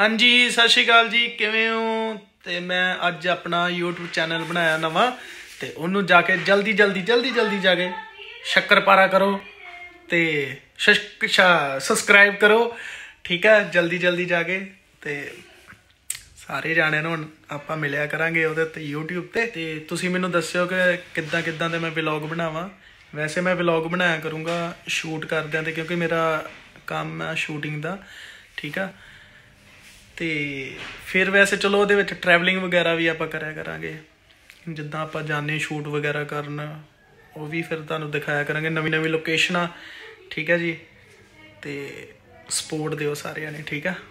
हाँ जी, सत श्री अकाल जी, किवें हो? ते मैं अज अपना यूट्यूब चैनल बनाया नवा, ते उन्होंने जाके जल्दी जल्दी जल्दी जल्दी जाके शक्करपारा करो ते सबसक्राइब करो। ठीक है, जल्दी जल्दी जाके ते सारे जाने हुण आपां मिलिया करांगे उहदे ते यूट्यूब ते तुसीं मैनूं दस्सिओ कि किद्दां किद्दां दे मैं व्लॉग बनावां। वैसे मैं व्लॉग बनाया करूँगा शूट करदिआं ते, क्योंकि मेरा काम है शूटिंग का। ठीक है, तो फिर वैसे चलो वो ट्रैवलिंग वगैरह भी आप कराया करांगे, जिद्दां आप जाने शूट वगैरह करन, वो भी फिर तुहानूं दिखाया करांगे नवी नवी लोकेशनां। ठीक है जी, तो सपोर्ट दिओ सारिआं ने। ठीक है।